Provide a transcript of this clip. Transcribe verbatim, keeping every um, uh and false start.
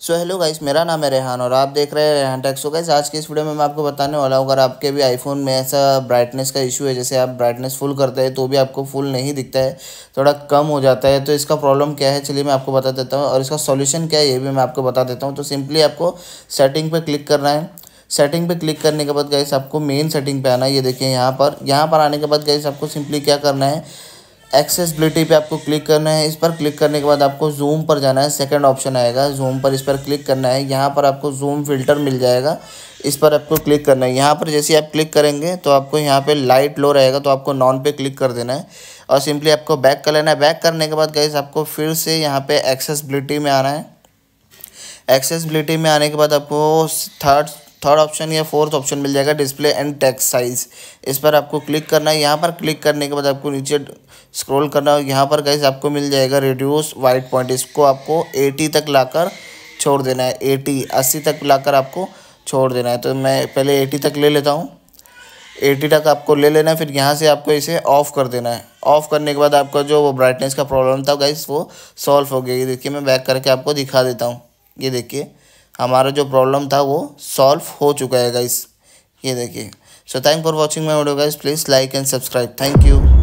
So hello guys, मेरा नाम है रेहान और आप देख रहे हैं रेहान टेक। सो गाइस, आज की इस वीडियो में मैं आपको बताने वाला हूँ, अगर आपके भी आईफोन में ऐसा ब्राइटनेस का इशू है, जैसे आप ब्राइटनेस फुल करते हैं तो भी आपको फुल नहीं दिखता है, थोड़ा कम हो जाता है, तो इसका प्रॉब्लम क्या है चलिए मैं आपको बता देता हूँ, और इसका सॉल्यूशन क्या है ये भी मैं आपको बता देता हूँ। तो सिंपली आपको सेटिंग पर क्लिक करना है। सेटिंग पे क्लिक करने के बाद गाइस आपको मेन सेटिंग पे आना है। ये देखिए यहाँ पर यहाँ पर आने के बाद गाइस आपको सिंपली क्या करना है, एक्सेसिबिलिटी पे आपको क्लिक करना है। इस पर क्लिक करने के बाद आपको जूम पर जाना है, सेकंड ऑप्शन आएगा जूम पर, इस पर क्लिक करना है। यहाँ पर आपको जूम फिल्टर मिल जाएगा, इस पर आपको क्लिक करना है। यहाँ पर जैसे आप क्लिक करेंगे तो आपको यहाँ पे लाइट लो रहेगा, तो आपको नॉन पे क्लिक कर देना है और सिंपली आपको बैक कर लेना है। बैक करने के बाद गाइस आपको फिर से यहाँ पे एक्सेसिबिलिटी में आना है। एक्सेसिबिलिटी में आने के बाद आपको थर्ड थर्ड ऑप्शन या फोर्थ ऑप्शन मिल जाएगा, डिस्प्ले एंड टेक्स्ट साइज, इस पर आपको क्लिक करना है। यहाँ पर क्लिक करने के बाद आपको नीचे स्क्रॉल करना है। यहाँ पर गाइस आपको मिल जाएगा रिड्यूस वाइट पॉइंट, इसको आपको अस्सी तक लाकर छोड़ देना है। अस्सी अस्सी तक लाकर आपको छोड़ देना है। तो मैं पहले अस्सी तक ले लेता हूँ। अस्सी तक आपको ले लेना है, फिर यहाँ से आपको इसे ऑफ़ कर देना है। ऑफ़ करने के बाद आपका जो वो ब्राइटनेस का प्रॉब्लम था गाइस वो सॉल्व हो गया। ये देखिए मैं बैक करके आपको दिखा देता हूँ। ये देखिए हमारा जो प्रॉब्लम था वो सॉल्व हो चुका है गाइस। ये देखिए। So thank for watching my video guys, please like and subscribe. Thank you.